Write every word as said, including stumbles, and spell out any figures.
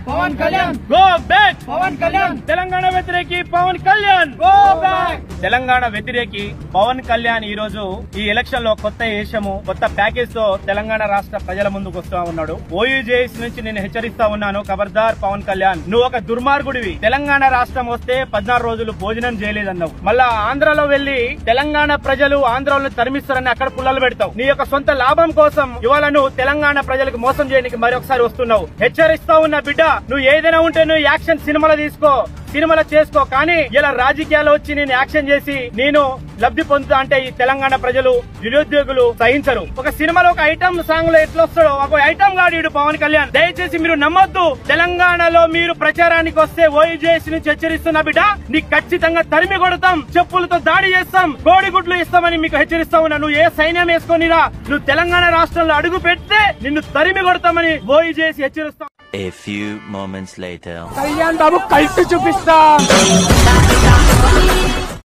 Pawan Kalyan go back Pawan Kalyan Telangana వ్యతిరేకి Pawan Kalyan go back Telangana వ్యతిరేకి పవన్ కళ్యాణ్ ఈ రోజు ఈ ఎలక్షన్ లో కొత్త ఏషము కొత్త ప్యాకేజ్ తో తెలంగాణ రాష్ట్ర ప్రజల ముందుకు వస్తా ఉన్నాడు. ఓయూజేఎస్ నుంచి నేను హెచ్చరిస్తా ఉన్నాను, ఖబర్దార్ పవన్ కళ్యాణ్, నువ్వు ఒక దుర్మార్గుడివి. తెలంగాణ రాష్ట్రం వస్తే పద్నాలుగు రోజులు భోజనం చేయలేదన్నావు, మళ్ళా ఆంధ్రలో వెళ్లి తెలంగాణ ప్రజలు ఆంధ్రలో తరిమిస్తారని అక్కడ పుల్లలు పెడతావు. నీ యొక్క సొంత లాభం కోసం ఇవాళ నువ్వు తెలంగాణ ప్రజలకు మోసం చేయడానికి మరొకసారి వస్తున్నావు. హెచ్చరిస్తా ఉన్న బిడ్డ, నువ్వు ఏదైనా ఉంటే నువ్వు యాక్షన్ సినిమాలో తీసుకో, సినిమాలో చేసుకో, కానీ ఇలా రాజకీయాలు వచ్చి నేను యాక్షన్ చేసి నేను లబ్ధి పొందుతా అంటే ఈ తెలంగాణ ప్రజలు నిరుద్యోగులు సహించరు. ఒక సినిమాలో ఒక ఐటమ్ సాంగ్ లో ఎట్లా వస్తాడో ఒక ఐటమ్ గాడు పవన్ కళ్యాణ్. దయచేసి మీరు నమ్మొద్దు. తెలంగాణలో మీరు ప్రచారానికి వస్తే ఓయూజేఎస్ నుంచి హెచ్చరిస్తున్న బిడ్డ, నీకు ఖచ్చితంగా తరిమి కొడతాం, చెప్పులతో దాడి చేస్తాం, కోడిగుడ్లు ఇస్తామని మీకు హెచ్చరిస్తా ఉన్నా. నువ్వు ఏ సైన్యం వేసుకొనిరా, నువ్వు తెలంగాణ రాష్ట్రంలో అడుగు పెడితే నిన్ను తరిమి కొడతామని ఓయూజేఎస్ హెచ్చరిస్తాం. A few moments later. Kalyan Babu cult చూపిస్తా.